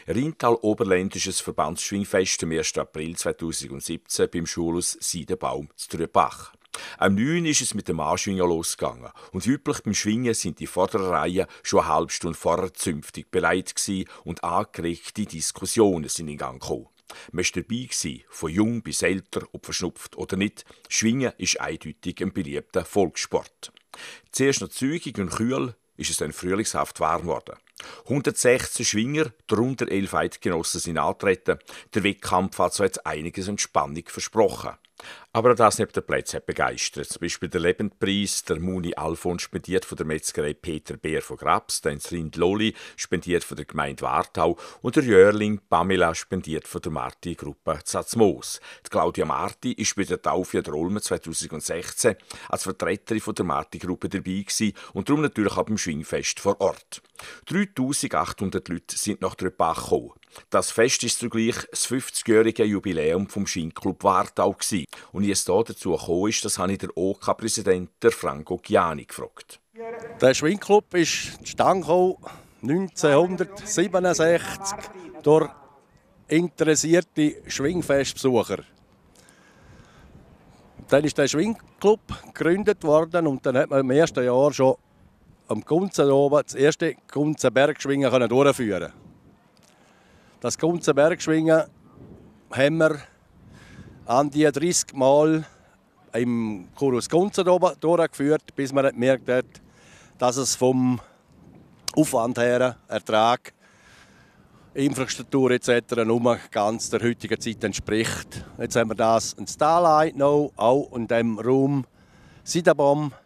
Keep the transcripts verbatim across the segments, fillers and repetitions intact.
Rheintal-Oberländisches Verbandsschwingfest am ersten April zweitausendsiebzehn beim Schulhaus Seidenbaum zu Trübach. Am neun ist es mit dem Anschwingen losgegangen. Und wie üblich beim Schwingen sind die vorderen Reihen schon eine halbe Stunde vorher zünftig beleidigt gewesen und angeregte Diskussionen sind in Gang gekommen. Man war dabei gewesen, von jung bis älter, ob verschnupft oder nicht. Schwingen ist eindeutig ein beliebter Volkssport. Zuerst noch zügig und kühl ist es dann frühlingshaft warm geworden. hundertsechzehn Schwinger, darunter elf Eidgenossen, sind angetreten. Der Wettkampf hat so jetzt einiges an Spannung versprochen. Aber auch das neben den Plätzen hat begeistert. Zum Beispiel der Lebendpreis, der Muni Alfons, spendiert von der Metzgerei Peter Beer von Grabs, der Rind Loli, spendiert von der Gemeinde Wartau und der Jörling Pamela, spendiert von der Marti-Gruppe Zatzmoos. Die Claudia Marti ist bei der Taufe der Olmen zweitausendsechzehn als Vertreterin von der Marti-Gruppe dabei gewesen und darum natürlich auch beim Schwingfest vor Ort. dreitausendachthundert Leute sind nach Trübach gekommen. Das Fest ist zugleich das fünfzigjährige Jubiläum vom Schwingclub Wartau gewesen. Und wie es hier dazu gekommen ist, das habe ich den O K-Präsident Franco Chiani gefragt. Der Schwingclub ist zustande neunzehnhundertsiebenundsechzig durch interessierte Schwingfestbesucher. Dann ist der Schwingclub gegründet worden und dann hat man im ersten Jahr schon am Gunzen oben das erste Gunzen-Bergschwingen durchführen. Das Gunzen-Bergschwingen haben wir an die dreißig Mal im Chorus Gunzen durchgeführt, bis man gemerkt hat, dass es vom Aufwand her, Ertrag, Infrastruktur et cetera nur ganz der heutigen Zeit entspricht. Jetzt haben wir das in Starlight noch, auch in dem Raum Seidenbaum,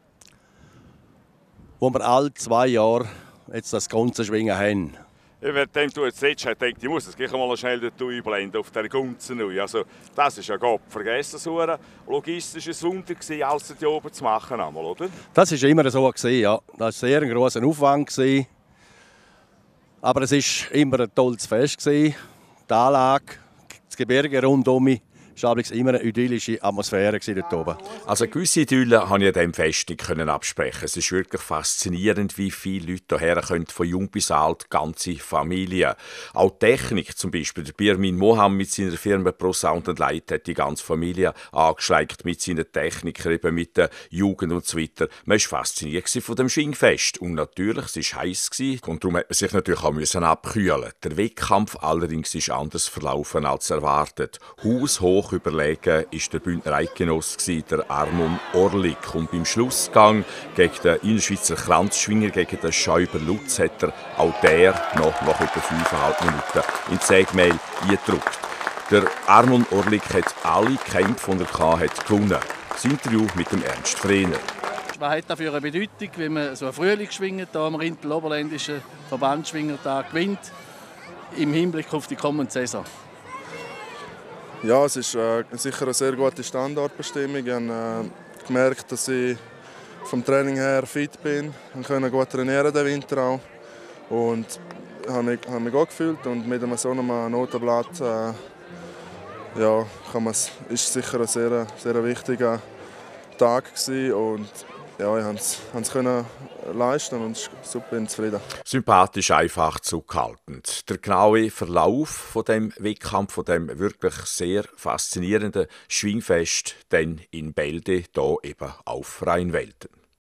wo wir alle zwei Jahre jetzt das Gunzenschwingen haben. Während du jetzt redest, habe ich gedacht, ich muss es gleich mal schnell dort einblenden, auf dieser Gunzen. Also, das ist ja Gott vergessen, so ein logistisches Wunder gewesen, alles hier oben zu machen, oder? Das war immer so, ja. Das war sehr ein grosser Aufwand. Aber es war immer ein tolles Fest. Die Anlage, das Gebirge rundum, es war immer eine idyllische Atmosphäre dort oben. Also eine gewisse Idylle konnte ich an diesem Fest nicht absprechen. Es ist wirklich faszinierend, wie viele Leute hierher kommen, von jung bis alt, ganze Familien. Auch Technik zum Beispiel. Der Birmin Mohammed mit seiner Firma Pro Sound and Light hat die ganze Familie angeschleicht mit seinen Technikern, eben mit der Jugend und so weiter. Man war fasziniert von dem Schwingfest. Und natürlich, es war heiß und darum musste man sich natürlich auch müssen abkühlen. Der Wettkampf allerdings ist anders verlaufen als erwartet. Haushoch überlegen war der Bündner Eidgenosse, der Armon Orlik. Und beim Schlussgang gegen den Innerschweizer Kranzschwinger, gegen den Schäuber Lutz, hat er auch der noch nach etwa fünfeinhalb Minuten in die Sägemehl eingedrückt. Der Armon Orlik hat alle Kämpfe, die er hatte, gewonnen. Das Interview mit dem Ernst Frehner. Was hat das für eine Bedeutung, wenn man so einen Frühlingsschwinger hier am Rheintal-Oberländischen Verbandsschwingertag gewinnt, im Hinblick auf die kommende Saison? Ja, es ist äh, sicher eine sehr gute Standortbestimmung. Ich habe äh, gemerkt, dass ich vom Training her fit bin. Ich konnte gut trainieren den Winter auch. Und ich habe mich, habe mich gut gefühlt. Und mit einem so einem Notenblatt äh, ja, kann man, ist es sicher ein sehr, sehr wichtiger Tag gewesen. Und ja, ich konnte es können leisten und super zufrieden. Sympathisch, einfach, zurückhaltend. Der genaue Verlauf von dem Wettkampf, von dem wirklich sehr faszinierenden Schwingfest, dann in Bälde, hier eben auf Rheinwelten.